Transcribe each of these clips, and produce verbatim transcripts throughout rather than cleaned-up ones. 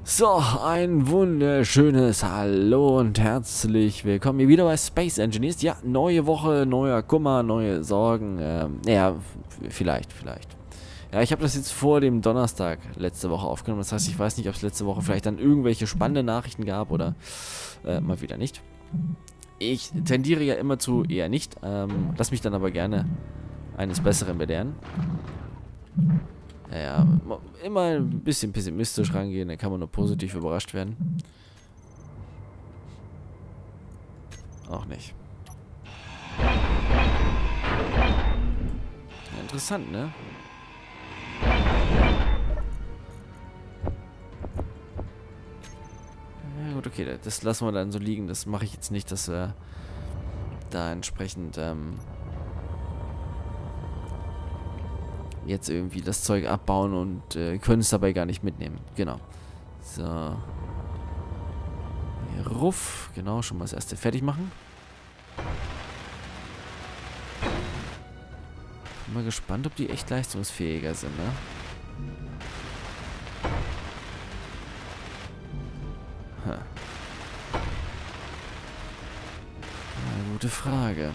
So, ein wunderschönes Hallo und herzlich willkommen hier wieder bei Space Engineers. Ja, neue Woche, neuer Kummer, neue Sorgen. Ähm, ja, vielleicht, vielleicht. Ja, ich habe das jetzt vor dem Donnerstag letzte Woche aufgenommen. Das heißt, ich weiß nicht, ob es letzte Woche vielleicht dann irgendwelche spannenden Nachrichten gab oder äh, mal wieder nicht. Ich tendiere ja immer zu eher nicht. Ähm, lass mich dann aber gerne eines Besseren belehren. Ja, immer ein bisschen pessimistisch rangehen, dann kann man nur positiv überrascht werden. Auch nicht. Ja, interessant, ne? Ja gut, okay, das lassen wir dann so liegen. Das mache ich jetzt nicht, dass wir da entsprechend ähm, jetzt irgendwie das Zeug abbauen und äh, können es dabei gar nicht mitnehmen. Genau. So. Hier ruff. Genau, schon mal das erste fertig machen. Bin mal gespannt, ob die echt leistungsfähiger sind, ne? Ha. Eine gute Frage.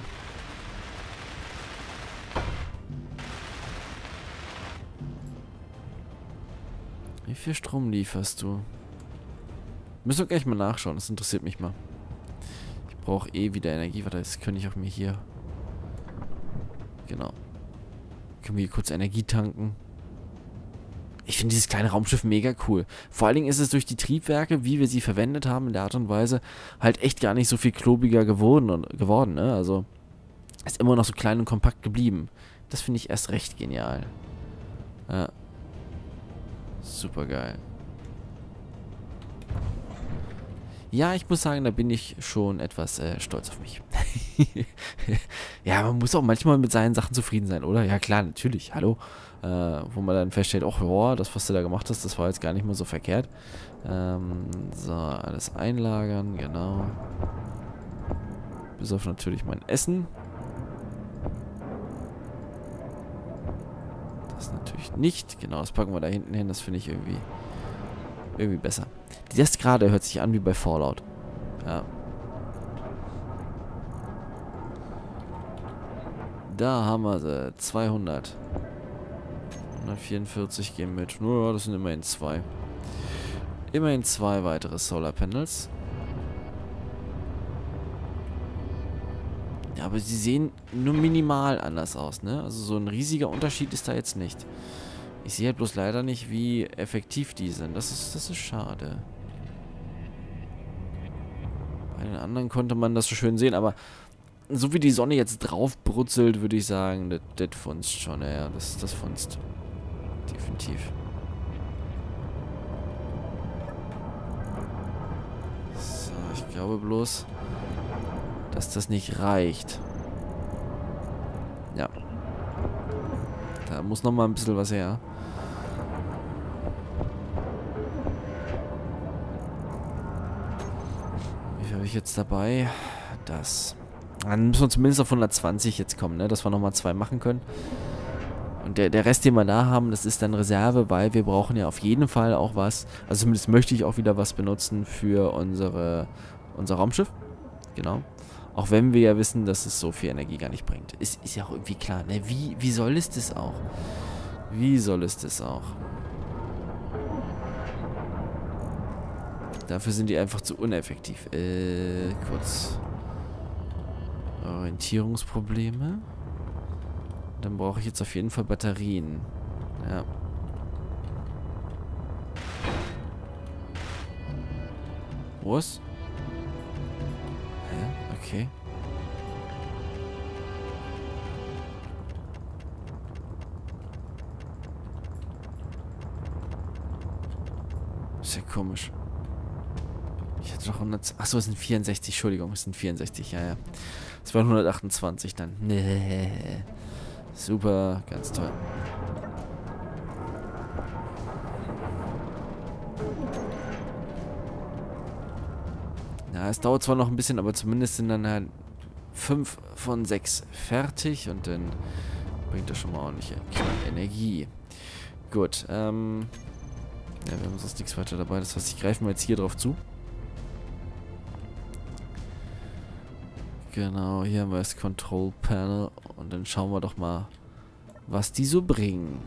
Wie viel Strom lieferst du? Müssen wir gleich mal nachschauen, das interessiert mich mal. Ich brauche eh wieder Energie, warte, das könnte ich auch mir hier... Genau. Können wir hier kurz Energie tanken. Ich finde dieses kleine Raumschiff mega cool. Vor allen Dingen ist es durch die Triebwerke, wie wir sie verwendet haben, in der Art und Weise, halt echt gar nicht so viel klobiger geworden, geworden, ne? Also, ist immer noch so klein und kompakt geblieben. Das finde ich erst recht genial. Ja. Super geil. Ja, ich muss sagen, da bin ich schon etwas äh, stolz auf mich. Ja, man muss auch manchmal mit seinen Sachen zufrieden sein, oder? Ja, klar, natürlich. Hallo. Äh, wo man dann feststellt, ach, ja, das, was du da gemacht hast, das war jetzt gar nicht mal so verkehrt. Ähm, so, alles einlagern, genau. Bis auf natürlich mein Essen. Das natürlich nicht. Genau, das packen wir da hinten hin. Das finde ich irgendwie, irgendwie besser. Das gerade hört sich an wie bei Fallout. Ja. Da haben wir sie. zweihundert. hundertvierundvierzig gehen mit. Naja, das sind immerhin zwei. Immerhin zwei weitere Solar Panels. Ja, aber sie sehen nur minimal anders aus, ne? Also so ein riesiger Unterschied ist da jetzt nicht. Ich sehe halt bloß leider nicht, wie effektiv die sind. Das ist, das ist schade. Bei den anderen konnte man das so schön sehen, aber so wie die Sonne jetzt drauf brutzelt, würde ich sagen, das, das funzt schon, ja, das, das funzt. Definitiv. So, ich glaube bloß, dass das nicht reicht. Ja. Da muss noch mal ein bisschen was her. Wie viel habe ich jetzt dabei? Das. Dann müssen wir zumindest auf hundertzwanzig jetzt kommen, ne? Dass wir nochmal zwei machen können. Und der, der Rest, den wir da haben, das ist dann Reserve, weil wir brauchen ja auf jeden Fall auch was. Also zumindest möchte ich auch wieder was benutzen für unsere, unser Raumschiff. Genau. Auch wenn wir ja wissen, dass es so viel Energie gar nicht bringt. Ist, ist ja auch irgendwie klar, ne? Wie, wie soll es das auch? Wie soll es das auch? Dafür sind die einfach zu uneffektiv. Äh, kurz... Orientierungsprobleme. Dann brauche ich jetzt auf jeden Fall Batterien. Ja. Was? Hä? Okay. Ist ja komisch. Ich hatte doch hundert... Achso, es sind vierundsechzig. Entschuldigung, es sind vierundsechzig. Ja, ja. Es waren hundertachtundzwanzig dann. Nee. Super, ganz toll. Ja, es dauert zwar noch ein bisschen, aber zumindest sind dann halt fünf von sechs fertig und dann bringt das schon mal ordentliche Energie. Gut, ähm... Ja, wir haben sonst nichts weiter dabei. Das heißt, ich greife mal jetzt hier drauf zu. Genau, hier haben wir das Control Panel. Und dann schauen wir doch mal, was die so bringen.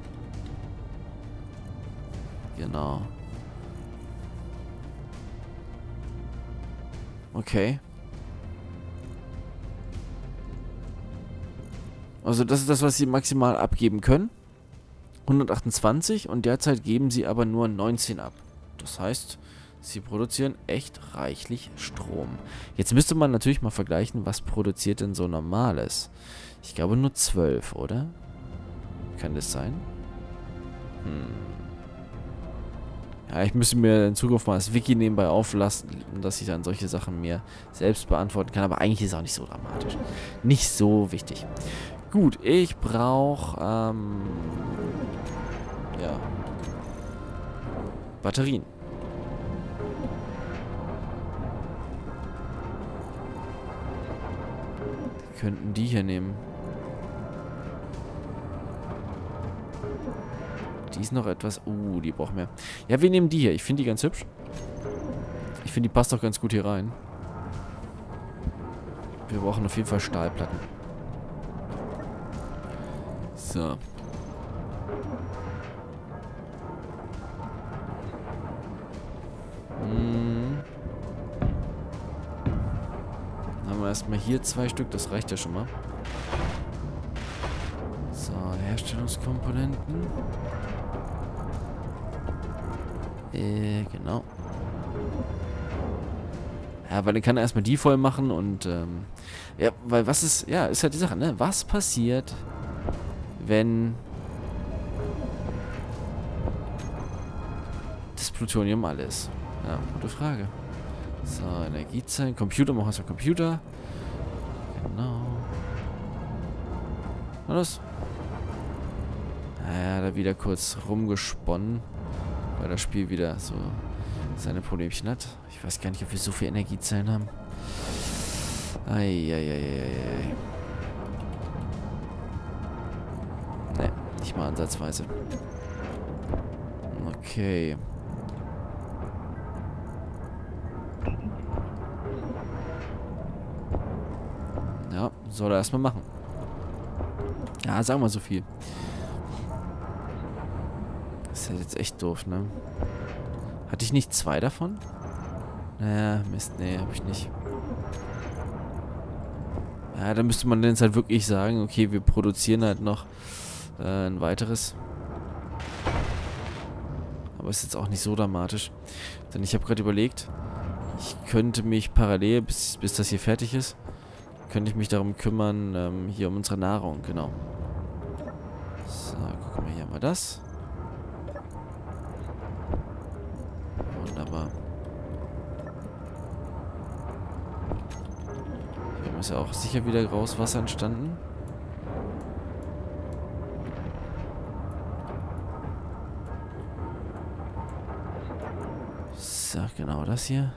Genau. Okay. Also das ist das, was sie maximal abgeben können. hundertachtundzwanzig und derzeit geben sie aber nur neunzehn ab. Das heißt, sie produzieren echt reichlich Strom. Jetzt müsste man natürlich mal vergleichen, was produziert denn so normales. Ich glaube nur zwölf, oder? Kann das sein? Hm. Ja, ich müsste mir in Zukunft mal das Wiki nebenbei auflassen, dass ich dann solche Sachen mir selbst beantworten kann. Aber eigentlich ist es auch nicht so dramatisch. Nicht so wichtig. Gut, ich brauche, ähm, ja, Batterien. Wir könnten die hier nehmen. Die ist noch etwas, uh, die brauchen wir. Ja, wir nehmen die hier. Ich finde die ganz hübsch. Ich finde, die passt auch ganz gut hier rein. Wir brauchen auf jeden Fall Stahlplatten. So. Hm. Dann haben wir erstmal hier zwei Stück, das reicht ja schon mal. So, Herstellungskomponenten. Äh, genau. Ja, weil dann kann er erstmal die voll machen und, ähm, ja, weil was ist, ja, ist halt die Sache, ne? Was passiert, wenn das Plutonium alle ist? Ja, gute Frage. So, Energiezellen, Computer, machen wir erstmal Computer. Genau. Na los. Ja, da wieder kurz rumgesponnen, weil das Spiel wieder so seine Problemchen hat. Ich weiß gar nicht, ob wir so viel Energiezellen haben. Eieieiei. Ne, nicht mal ansatzweise. Okay. Ja, soll er erstmal machen. Ja, sagen wir so viel. Das ist ja jetzt echt doof, ne? Hatte ich nicht zwei davon? Naja, Mist, nee, hab ich nicht. Ja, da müsste man jetzt halt wirklich sagen, okay, wir produzieren halt noch äh, ein weiteres. Aber ist jetzt auch nicht so dramatisch. Denn ich habe gerade überlegt, ich könnte mich parallel, bis, bis das hier fertig ist, könnte ich mich darum kümmern, ähm, hier um unsere Nahrung, genau. So, gucken wir hier mal das. Wunderbar. Hier ist ja auch sicher wieder graues Wasser entstanden. So, genau das hier.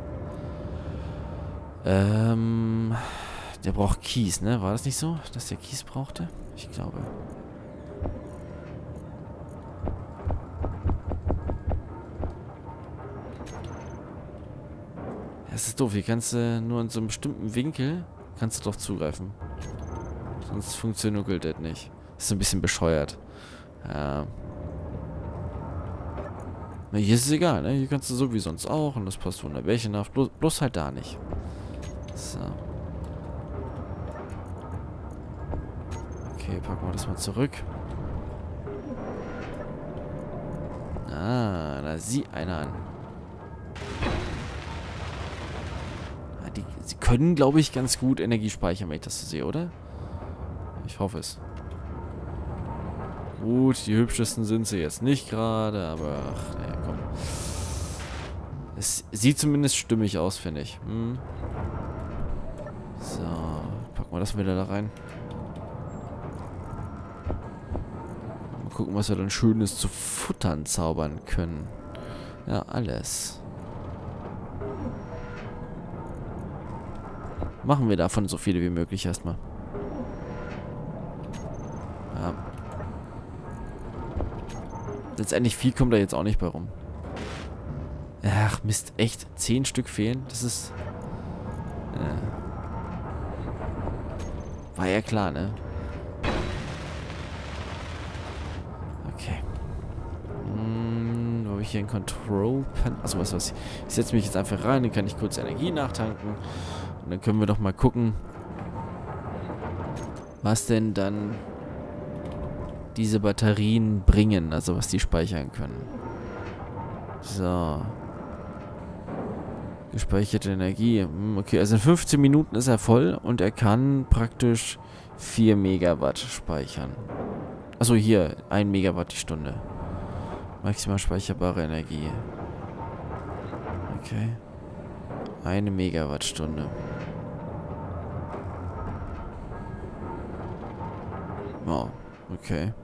Ähm, der braucht Kies, ne? War das nicht so, dass der Kies brauchte? Ich glaube. Das ist doof. Hier kannst du nur in so einem bestimmten Winkel kannst du drauf zugreifen. Sonst funktioniert das nicht. Das ist ein bisschen bescheuert. Ja. Na, hier ist es egal, ne? Hier kannst du so wie sonst auch und das passt wunderbar nach. Bloß, bloß halt da nicht. So. Okay, packen wir das mal zurück. Ah, da sieh einer an. Ah, die, sie können, glaube ich, ganz gut Energie speichern, wenn ich das so sehe, oder? Ich hoffe es. Gut, die hübschesten sind sie jetzt nicht gerade, aber ach, naja, komm. Es sieht zumindest stimmig aus, finde ich. Hm. So, packen wir das wieder da rein. Mal gucken, was wir dann Schönes zu futtern zaubern können. Ja, alles. Machen wir davon so viele wie möglich erstmal. Ja. Letztendlich viel kommt da jetzt auch nicht bei rum. Ach, Mist, echt. Zehn Stück fehlen? Das ist... Äh, war ja klar, ne? Okay. Hm, wo habe ich hier ein Control-Panel? Achso, was was. Ich setze mich jetzt einfach rein, dann kann ich kurz Energie nachtanken. Und dann können wir doch mal gucken, was denn dann diese Batterien bringen, also was die speichern können. So. Gespeicherte Energie. Okay, also in fünfzehn Minuten ist er voll und er kann praktisch vier Megawatt speichern. Also hier, ein Megawatt die Stunde. Maximal speicherbare Energie. Okay. Eine Megawattstunde. Oh, okay.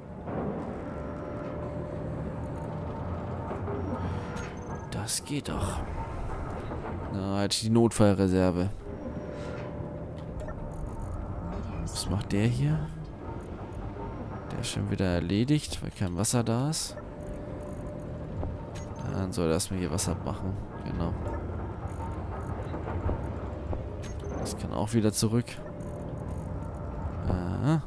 Das geht doch. Na, halt die Notfallreserve. Was macht der hier? Der ist schon wieder erledigt, weil kein Wasser da ist. Dann soll er erstmal hier Wasser machen. Genau. Das kann auch wieder zurück. Aha.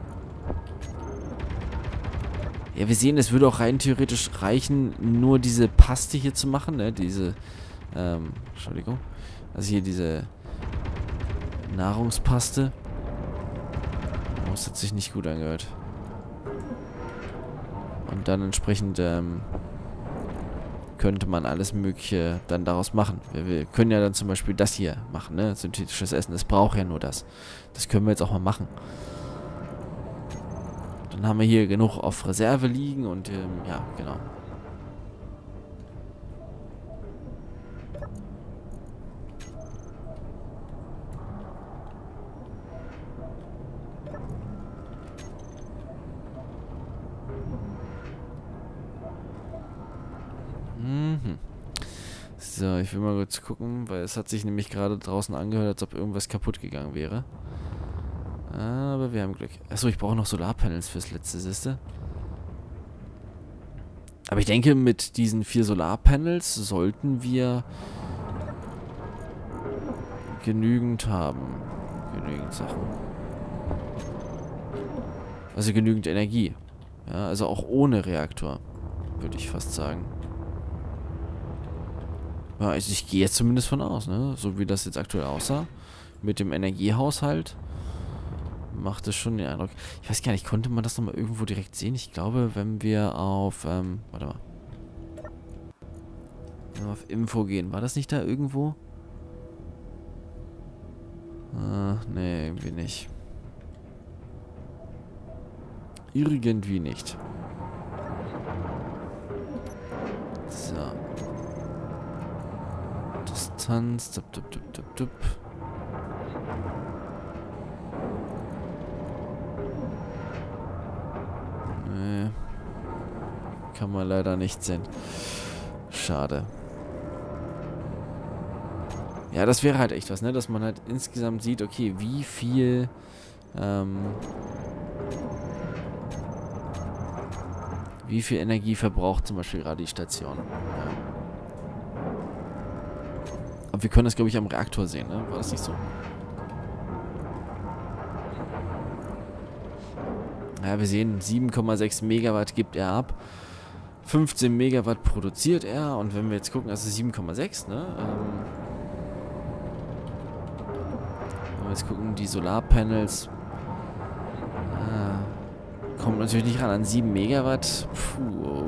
Ja, wir sehen, es würde auch rein theoretisch reichen, nur diese Paste hier zu machen, ne? Diese, ähm, Entschuldigung. Also hier diese Nahrungspaste. Oh, das hat sich nicht gut angehört. Und dann entsprechend, ähm, könnte man alles Mögliche dann daraus machen. Wir, wir können ja dann zum Beispiel das hier machen, ne? Synthetisches Essen. Das braucht ja nur das. Das können wir jetzt auch mal machen. Dann haben wir hier genug auf Reserve liegen und ähm, ja, genau. Mhm. So, ich will mal kurz gucken, weil es hat sich nämlich gerade draußen angehört, als ob irgendwas kaputt gegangen wäre. Aber wir haben Glück. Achso, ich brauche noch Solarpanels fürs letzte, siehste. Aber ich denke, mit diesen vier Solarpanels sollten wir genügend haben. Genügend Sachen. Also genügend Energie. Ja, also auch ohne Reaktor, würde ich fast sagen. Ja, also ich gehe jetzt zumindest von aus, ne? So wie das jetzt aktuell aussah. Mit dem Energiehaushalt. Macht es schon den Eindruck. Ich weiß gar nicht, konnte man das nochmal irgendwo direkt sehen? Ich glaube, wenn wir auf, ähm, warte mal. Wenn wir auf Info gehen, war das nicht da irgendwo? Ah, nee, irgendwie nicht. Irgendwie nicht. So. Distanz, dup, dup, dup, dup, dup. Nee. Kann man leider nicht sehen. Schade. Ja, das wäre halt echt was, ne? Dass man halt insgesamt sieht, okay, wie viel ähm, wie viel Energie verbraucht zum Beispiel gerade die Station. Ja. Aber wir können das, glaube ich, am Reaktor sehen, ne? War das nicht so? Ja, wir sehen, sieben Komma sechs Megawatt gibt er ab. fünfzehn Megawatt produziert er. Und wenn wir jetzt gucken, das ist sieben Komma sechs, ne? Ähm, wenn wir jetzt gucken, die Solarpanels äh, kommt natürlich nicht ran an sieben Megawatt. Puh. Oh.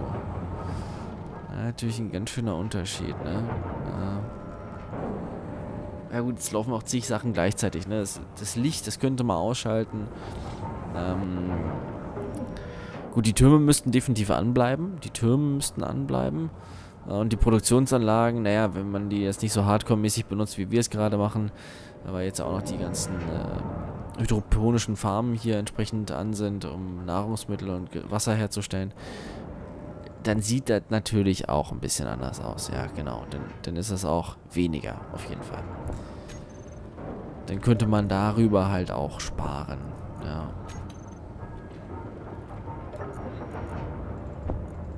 Ja, natürlich ein ganz schöner Unterschied, ne? Ja. Ja gut, es laufen auch zig Sachen gleichzeitig, ne? Das, das Licht, das könnte man ausschalten. Ähm, gut, die Türme müssten definitiv anbleiben. Die Türme müssten anbleiben. Äh, und die Produktionsanlagen, naja, wenn man die jetzt nicht so hardcore-mäßig benutzt, wie wir es gerade machen, aber jetzt auch noch die ganzen äh, hydroponischen Farmen hier entsprechend an sind, um Nahrungsmittel und Wasser herzustellen, dann sieht das natürlich auch ein bisschen anders aus. Ja, genau. Dann, dann ist es auch weniger, auf jeden Fall. Dann könnte man darüber halt auch sparen. Ja.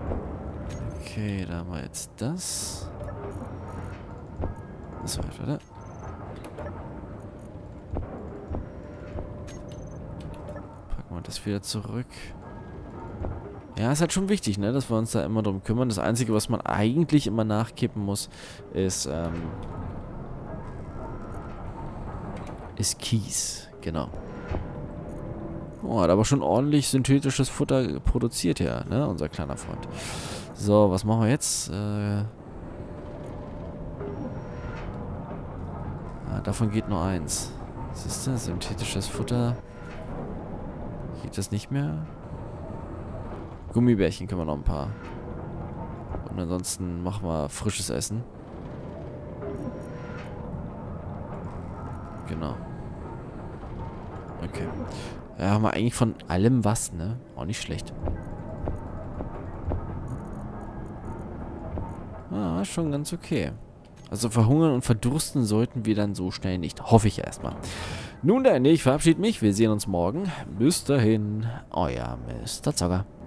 Okay, da haben wir jetzt das. Das war oder? Packen wir das wieder zurück. Ja, ist halt schon wichtig, ne, dass wir uns da immer drum kümmern. Das Einzige, was man eigentlich immer nachkippen muss, ist, ähm, ist Kies. Genau. Oh, hat aber schon ordentlich synthetisches Futter produziert, ja, ne, unser kleiner Freund. So, was machen wir jetzt? Äh, ah, davon geht nur eins. Was ist das? Synthetisches Futter. Geht das nicht mehr? Gummibärchen können wir noch ein paar. Und ansonsten machen wir frisches Essen. Genau. Okay. Ja, haben wir eigentlich von allem was, ne? Auch nicht schlecht. Ah, schon ganz okay. Also verhungern und verdursten sollten wir dann so schnell nicht. Hoffe ich erstmal. Nun denn, ich verabschiede mich. Wir sehen uns morgen. Bis dahin, euer Mister Zocker.